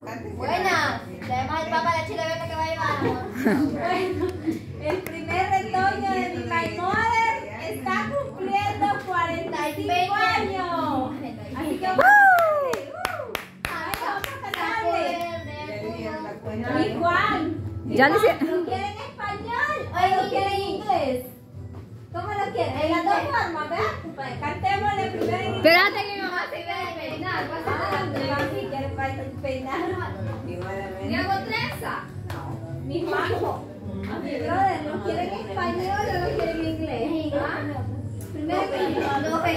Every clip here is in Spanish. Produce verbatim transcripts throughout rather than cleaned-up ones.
Buena. Le damos al papá la chile verde que va a llevar. Bueno, el primer retoño de mi My Mother está cumpliendo cuarenta y cinco años. Así que vamos a cantarle. Y Juan, Ya le hice- ¿lo quiere en español o lo quiere en inglés? ¿Cómo lo quiere? En las dos formas, ¿verdad? Pues cantémosle primero en inglés. Espérate que mi mamá se iba a peinar. Ah, mami, ¿quiere peinar? ¿Y hago trenza? Mi Juan, mi brother, ¿lo quiere en español o lo quiere en inglés? ¿Ah? Primero en inglés.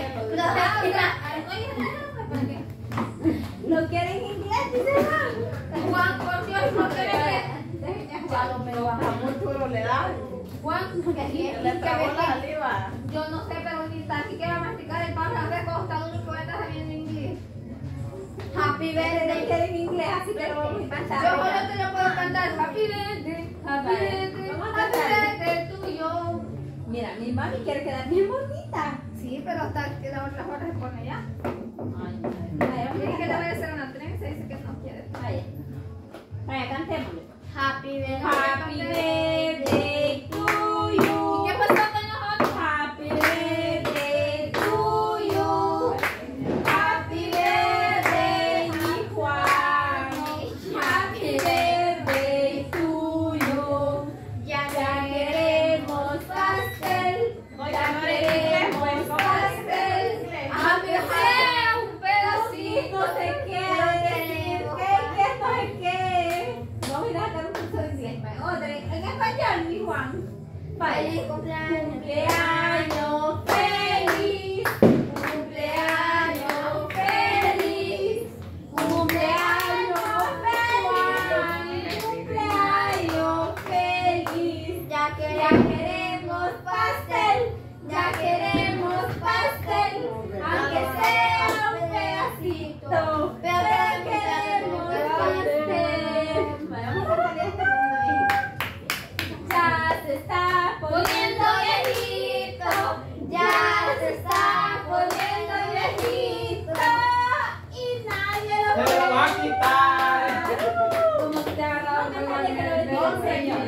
¿Lo quiere en inglés? Dice Juan. Juan, por Dios, no quiere que... Pero baja mucho le da. Juan, que aquí Le trabó la saliva. yo no sé, pero ni tan siquiera masticar el pan al recostado, único que está sabiendo en inglés. Happy Lo birthday. quiere en inglés, así que lo vamos a cantar. Yo solo te lo puedo cantar. Happy birthday, happy Vale. birthday, Vamos a happy cantar. birthday to you. Mira, mi mami quiere quedar bien bonita. Sí, pero hasta que la otra hora se pone ya. Vaya, Dice que le voy a vaya, hacer una trenza y dice que no quiere. vaya. Vaya, cantémosle. Happy birthday. Happy birthday to you. ¿Y qué pasó con nosotros? Happy birthday to you. Happy birthday, mi Juan. Happy birthday to you. Ya Ya queremos pastel. Ya queremos pastel. Aunque sea un pedacito. No sé qué decir. ¿Qué? ¿Qué? No sé qué. No voy a dar un curso de inglés. Otra. En español, mi Juan. Vaya. Feliz cumpleaños. Cumpleaños feliz, cumpleaños feliz, cumpleaños feliz, cumpleaños feliz. Ya que Ya queremos pastel, ya queremos pastel, aunque sea un pedacito, pero queremos pastel. Vamos a salir este mundo. Ya se está poniendo viejito, ya se está poniendo viejito y nadie lo Se lo va a quitar. ¿Cómo te ha agarrado con la bendiga el Señor?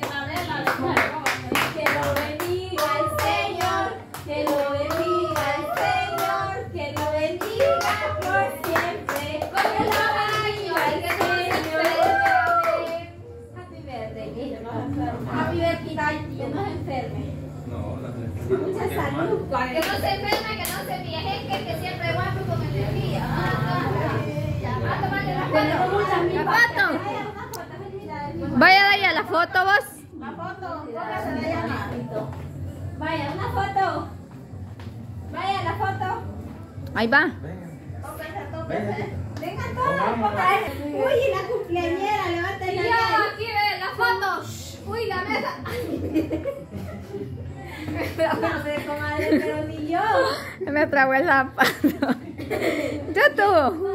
Que lo bendiga el Señor, que lo bendiga el Señor, que lo bendiga por siempre. Que lo bendiga el Señor. Happy birthday. Happy birthday, que no se enferme. No, la Mucha salud. Que no se enferme, que no se viejeque, que siempre guapo y con energía. A tomarle la Tenemos foto. muchas mil La Vaya, foto. una foto, felicidades. Vaya de allá la foto vos. La foto, póngase de allá. Vaya, una foto. Vaya, la foto. Ahí va. Vengan todos, pónganse. Uy, y la cumpleañera, levanten Y la yo mano. aquí ve la foto. Uy, la mesa. No sé, comadre, pero ni yo. Me tragó el zapato. ¿Tú tú?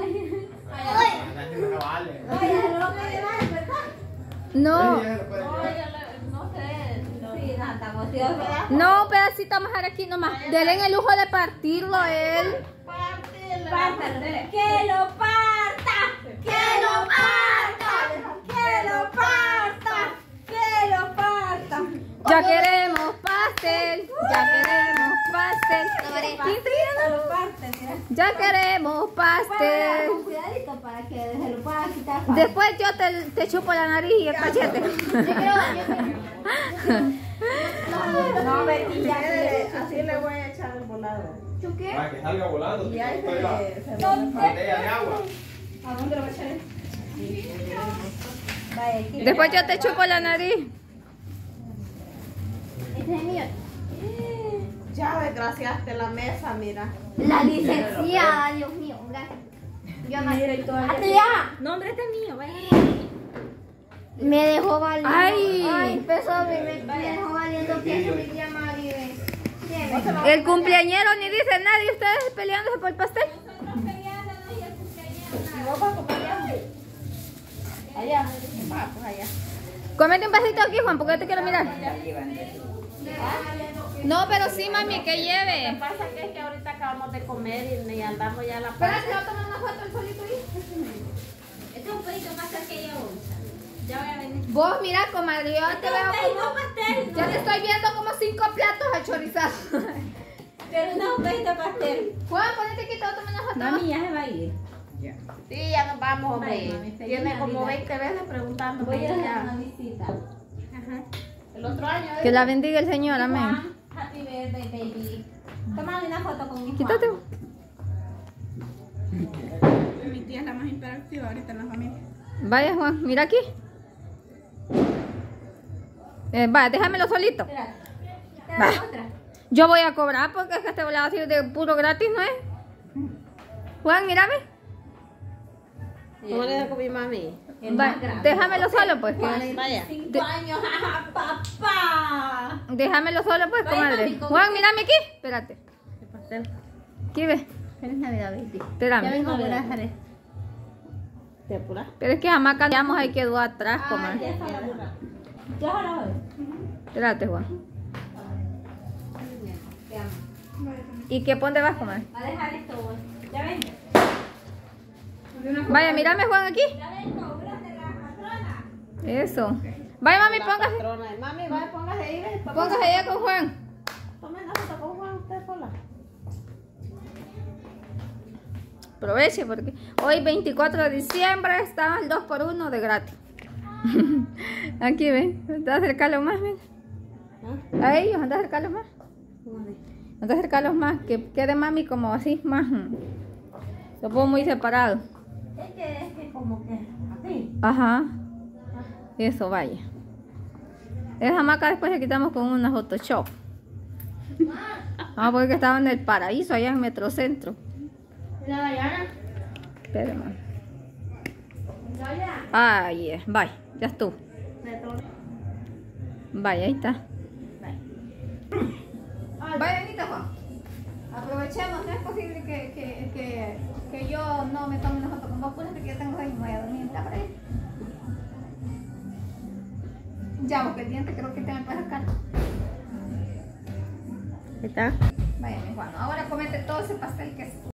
Oye, no lo puede llevar, ¿verdad? No. No sé. Sí, no, estamos tíos, ¿verdad? No, pedacito más aquí nomás. Denle el lujo de partirlo él. Pártalo, dele. ¡Que lo parta! ¡Que lo parta! ¡Que lo parta! ¡Que lo parta! Ya queremos pastel. Ya queremos pastel. Que lo parte, mira. Ya queremos pastel. Con cuidadito para que se lo pueda quitar. Después yo te, te chupo la nariz y el cachete. Yo quiero, yo quiero. No, Betty, ya le- así le voy a echar el volado. ¿Tú qué? Para que salga volando. Y ahí Estoy la se, se botella de agua. ¿A dónde lo va a echar él? Vaya, aquí. Después yo te chupo la nariz. Este es mío. Ya desgraciaste la mesa, mira. La licenciada, Dios mío, gracias. Yo me... Mira, y todavía- ¡Hazte ya! No, hombre, este es mío, vaya. Me dejó valiendo. Ay. Ay, empezó, me, me, me dejó valiendo que se me llama Maribel. El cumpleañero ni dice nada y ustedes peleándose por el pastel. ¿Y vos vas a comer allá? Allá. Va, pues allá. Cómete un besito aquí, Juan, porque yo te quiero mirar. No, pero sí, mami, que Lo lleve. que pasa que es que ahorita acabamos de comer y, y andamos ya a la Espera, parte. se va a tomar una foto el solito ahí. Este Vente un poquito más cerca y bolsa. Ya voy a venir. Vos mira, comadre, yo te veo Pastel, como... no pastel. Yo te estoy viendo como cinco platos achorizados. Pero no un pedito de pastel. Juan, ponete quieto, toma una foto. Mami, ya se va a ir. Sí, ya nos vamos, hombre. Bye, mami, feliz Tiene como Navidad. veinte veces preguntando. Voy a ir a ya. una visita. Ajá. El otro año. ¿eh? Que la bendiga el Señor, amén. Juan, happy birthday, baby. Tómame una foto con mi Juan. Quítate. Mi tía es la más interactiva ahorita en la familia. Vaya, Juan, mira aquí. Eh, vaya, déjamelo solito. Espérate. Te Va. da otra. Yo voy a cobrar porque es que este volado así de puro gratis, ¿no es? Juan, mírame. ¿Cómo le da con mi mami? El Va, más grande. déjamelo solo, pues. que- Vaya. Cinco De- años, jaja, papá. déjamelo solo, pues, Vaya, comadre. mami, con- Juan, mírame aquí. Espérate. ¿Qué pastel? Aquí ve. Feliz Navidad, baby. Espérame. Ya vengo a abrazar. ¿Te apuras? Pero es que jamás cambiamos, ahí quedó atrás, Ah, comadre. ya está la luna. Yo ahora voy. Espérate, Juan. Te amo. ¿Y qué ponte vas, comadre? Va a dejar esto vos. Ya vengo. Vaya, mírame, Juan, aquí. Ya vengo, grande la patrona. Eso. Vaya, mami, La póngase. patrona. Mami, vaya, póngase ahí. ve, papá. Póngase allá con Juan. Tome la foto con Juan, usted sola. Aproveche porque hoy veinticuatro de diciembre está el dos por uno de gratis. Aquí ven, anda a acercarlos más, ven. ¿Ah? A ellos, anda a acercarlos más. Anda a acercarlos más, que quede mami como así, más. mm, Lo pongo muy separado. Es que, es que como que así. Ajá. Eso, vaya. Esa hamaca después le quitamos con una Photoshop. Ah, porque estaba en el paraíso allá en Metrocentro. La Dayana. Espérame. Ahí es, vaya, ya estuvo. Vaya, ahí está. Vaya, Anita, Juan. Aprovechemos, no es posible que, que, que, que yo no me tome una foto con vos, porque yo tengo ahí, me voy a dormir en la pared. Ya, porque el diente creo que te me puede sacar. ¿Está? Vaya, mi Juan, ahora comete todo ese pastel que es